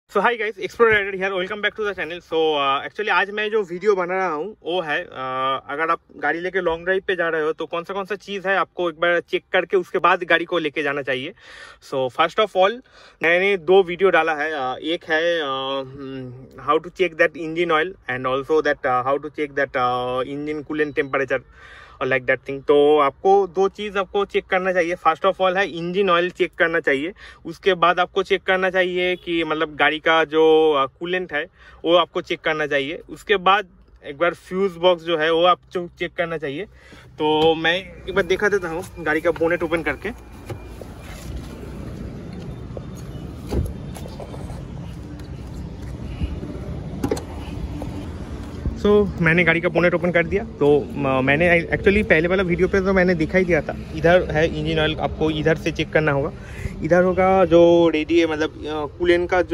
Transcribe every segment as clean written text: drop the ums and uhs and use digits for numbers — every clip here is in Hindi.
So hi guys, explorer rider here, welcome back to the channel. So actually आज मैं जो वीडियो बना रहा हूँ वो है अगर आप गाड़ी लेके लॉन्ग ड्राइव पे जा रहे हो तो कौन सा चीज़ है आपको एक बार चेक करके उसके बाद गाड़ी को लेके जाना चाहिए। सो फर्स्ट ऑफ ऑल मैंने दो वीडियो डाला है। एक है how to check that engine oil and also that how to check that engine coolant temperature और लाइक दैट थिंग। तो आपको दो चीज़ आपको चेक करना चाहिए। फर्स्ट ऑफ ऑल है इंजन ऑयल चेक करना चाहिए, उसके बाद आपको चेक करना चाहिए कि मतलब गाड़ी का जो कूलेंट है वो आपको चेक करना चाहिए। उसके बाद एक बार फ्यूज बॉक्स जो है वो आपको चेक करना चाहिए। तो मैं एक बार दिखा देता हूँ गाड़ी का बोनेट ओपन करके। मैंने गाड़ी का बोनेट ओपन कर दिया। तो मैंने एक्चुअली पहले वाला वीडियो पे तो मैंने दिखा ही दिया था। इधर है इंजन ऑयल, आपको इधर से चेक करना होगा। इधर होगा जो रेडी है, मतलब कूलेंट का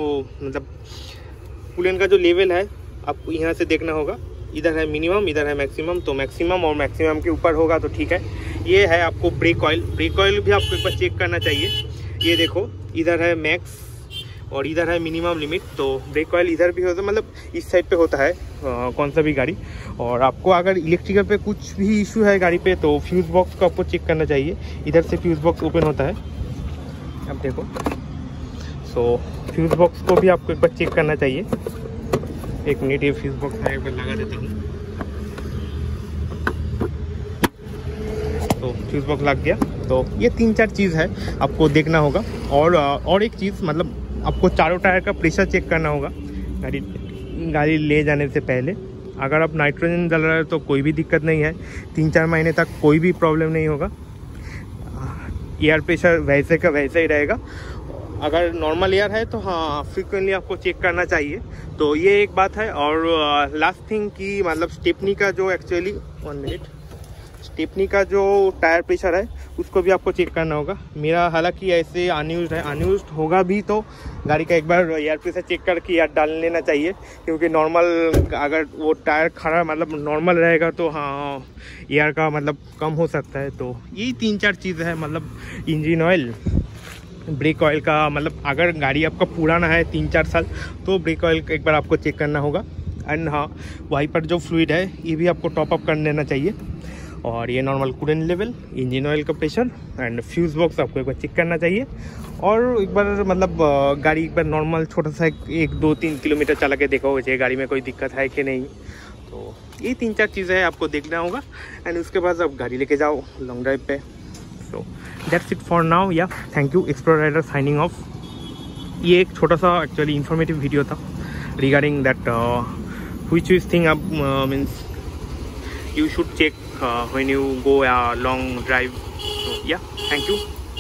जो लेवल है आपको यहाँ से देखना होगा। इधर है मिनिमम, इधर है मैक्सिमम। तो मैक्सिमम और मैक्सिमम के ऊपर होगा तो ठीक है। ये है आपको ब्रेक ऑयल भी आपको एक बार चेक करना चाहिए। ये देखो इधर है मैक्स और इधर है मिनिमम लिमिट। तो ब्रेक ऑयल इधर भी होता है, मतलब इस साइड पे होता है कौन सा भी गाड़ी। और आपको अगर इलेक्ट्रिकल पे कुछ भी इशू है गाड़ी पे तो फ्यूज़ बॉक्स को आपको चेक करना चाहिए। इधर से फ्यूज़ बॉक्स ओपन होता है, अब देखो। सो फ्यूज़ बॉक्स को भी आपको एक बार चेक करना चाहिए। एक मिनट, ये फ्यूज़ बॉक्स मैं एक बार लगा देता हूँ। तो फ्यूज़ बॉक्स लग गया। तो ये 3-4 चीज़ है आपको देखना होगा। और एक चीज़, मतलब आपको चारों टायर का प्रेशर चेक करना होगा गाड़ी ले जाने से पहले। अगर आप नाइट्रोजन डाल रहे हो तो कोई भी दिक्कत नहीं है, 3-4 महीने तक कोई भी प्रॉब्लम नहीं होगा। एयर प्रेशर वैसे का वैसे ही रहेगा। अगर नॉर्मल एयर है तो हाँ, फ्रीक्वेंटली आपको चेक करना चाहिए। तो ये एक बात है। और लास्ट थिंग कि मतलब स्टेपनी का जो एक्चुअली 1 मिनट, स्टेपनी का जो टायर प्रेशर है उसको भी आपको चेक करना होगा। मेरा हालांकि ऐसे अनयूज्ड है, अनयूज्ड होगा भी तो गाड़ी का एक बार एयर प्रेशर चेक करके एयर डाल लेना चाहिए। क्योंकि नॉर्मल अगर वो टायर खड़ा मतलब नॉर्मल रहेगा तो हाँ एयर का मतलब कम हो सकता है। तो यही 3-4 चीज़ है, मतलब इंजन ऑयल, ब्रेक ऑयल का, मतलब अगर गाड़ी आपका पुराना है 3-4 साल तो ब्रेक ऑयल एक बार आपको चेक करना होगा। एंड हाँ, वाइपर जो फ्लूइड है ये भी आपको टॉप अप कर लेना चाहिए। और ये normal coolant level, engine oil का प्रेशर एंड फ्यूज़ बॉक्स आपको एक बार चेक करना चाहिए। और एक बार मतलब गाड़ी एक बार नॉर्मल छोटा सा 1-2-3 किलोमीटर चला के देखा होगा चाहिए गाड़ी में कोई दिक्कत है कि नहीं। तो ये 3-4 चीज़ें आपको देखना होगा एंड उसके बाद आप गाड़ी लेके जाओ लॉन्ग ड्राइव पे। So that's it for now. या thank you, explorer rider signing off. ये एक छोटा सा एक्चुअली इन्फॉर्मेटिव वीडियो था regarding that which thing up means you should check when you go a long drive. So yeah, thank you.